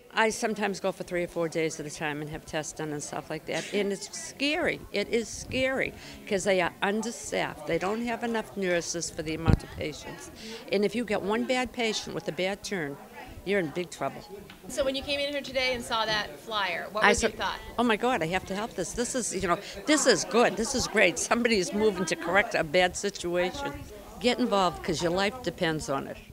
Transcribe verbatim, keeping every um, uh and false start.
I sometimes go for three or four days at a time and have tests done and stuff like that. And it's scary. It is scary because they are understaffed. They don't have enough nurses for the amount of patients. And if you get one bad patient with a bad turn, you're in big trouble. So when you came in here today and saw that flyer, what I was your said, thought? oh my God, I have to help this. This is, you know, this is good. This is great. Somebody is moving to correct a bad situation. Get involved because your life depends on it.